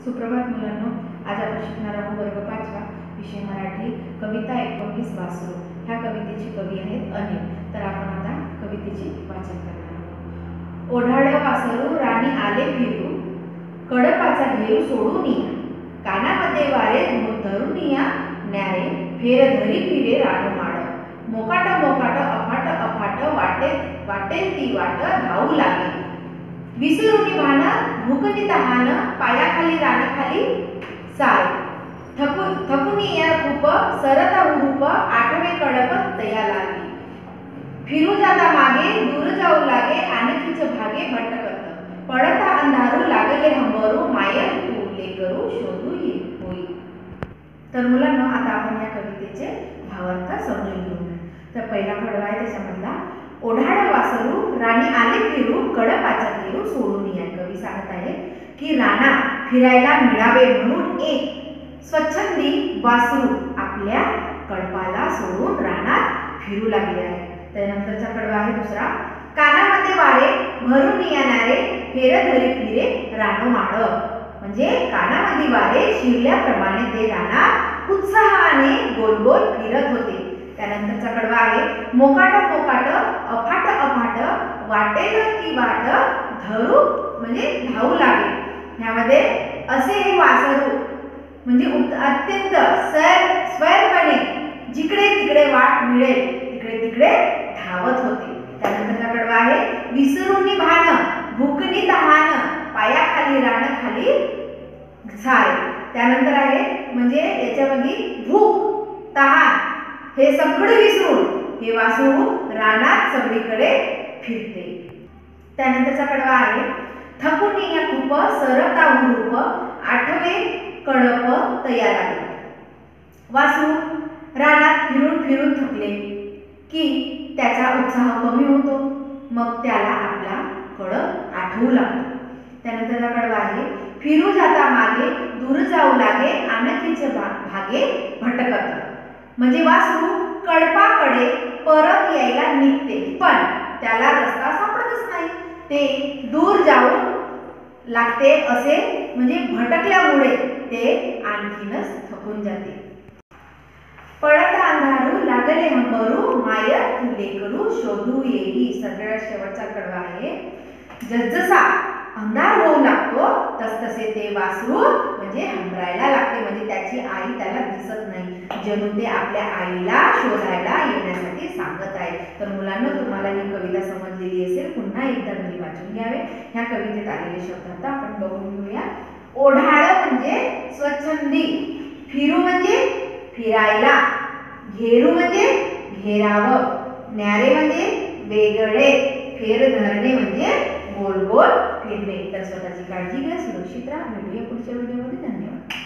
सुप्रभात मुलांनो, आज आपण शिकणार आहोत वर्ग 5वा विषय मराठी कविता 19 वासरू। ह्या कवितेचे कवी आहेत अनिल। तर आपण आता कवितेचे वाचन करणार आहोत। ओढाळ वासरू राणी आले फिरू, कडपाचा घेऊ सोडून या, कानामध्ये वारे धरून या, न्यारे फेर धरी फिरे रानमाळ, मोकाट मोकाट अफाट अफाट वाटेल ती वाट धावू लागे, विसरुनी भान भूकनी तहान, पायाखाली रानाखाली सार, थकुनी या खूप सरता हुरूप, आठवे कडप तया लागे, फिरू जाता मागे दूर जाऊ लागे, आणखीच भागे भटकत, पडता अंधारू लागले हंबरू, माया तू लेकरू शोधू ये होई। तर मुलांना आता आपण या कवितेचे भावार्थ समजून घेऊया। तर पहिला कडवा आहे त्याच्यामधला, ओढाळ वासरू राणी आले फिरू, कडपाचा घेऊ सोडून या। कवी सांगत आहे की राणा फिरायला मिळावे म्हणून एक स्वच्छंदी वासरू आपल्या कडपाला सोडून रानात फिरू लागले आहे। त्यानंतरचा कडवा आहे दुसरा, कानामध्ये वारे भरून येणारे फेर धरी फिरे रानमाळ, म्हणजे कानामध्ये वारे शिरल्याप्रमाणे ते रानात उत्साहाने गोल गोल फिरत होते। त्यानंतरचा कडवा आहे, मोकाट मोकाट अफाट अफाट वाटेल ती वाट धरू म्हणजे धावू लागे। ह्यामध्ये असे हे वासरू म्हणजे अत्यंत स्वैरपणे जिकडे तिकडे वाट मिळेल तिकडे तिकडे धावत होते। त्यानंतरचा कडवा आहे, विसरुनी भान भूकनी तहान, पायाखाली रानाखाली सारे। त्यानंतर आहे म्हणजे याच्यामध्ये भूक तहान हे सगळं विसरून हे वासरू रानात सगळीकडे फिरते। त्यानंतरचा कडवा आहे, थकुनी या खूप सरता हुरूप, आठवे कडप तया लागे, वासरू रानात फिरून फिरून थकले की त्याचा उत्साह कमी होतो, मग त्याला आपला कडप आठवू लागतो। त्यानंतरचा कडवा आहे, फिरू जाता मागे दूर जाऊ लागे, आणखीच भागे भटकत, म्हणजे वासरू कडपाकडे परत यायला निघते पण त्याला रस्ता सापडतच नाही, ते दूर जाऊ लागते असे म्हणजे भटकल्यामुळे ते आणखीनच थकून जाते। पडता अंधारू लागले हंबरू, माया तू लेकरू शोधू येई। सगळ्यात शेवटचा कडवा आहे, जसजसा अंधार होऊ लागतो तसतसे ते वासरू म्हणजे हंबरायला लागते, म्हणजे त्याची आई त्याला दिसत नाही, जणू ते आपल्या आईला शोधायला येण्यासाठी सांगत आहे। तर मुलांना तुम्हाला ही कविता समजलेली असेल, पुन्हा एकदा घरी वाचून घ्यावे। ह्या कवितेत आलेले शब्द आता आपण बघून घेऊया। ओढाळ म्हणजे स्वच्छंदी, फिरू म्हणजे फिरायला, घेरू म्हणजे घेरावं, न्यारे म्हणजे वेगळे, फेर धरणे म्हणजे गोल गोल फिरणे। तर स्वतःची काळजी घ्या, सुरक्षित राहा। भेटूया पुढच्या व्हिडिओमध्ये। धन्यवाद।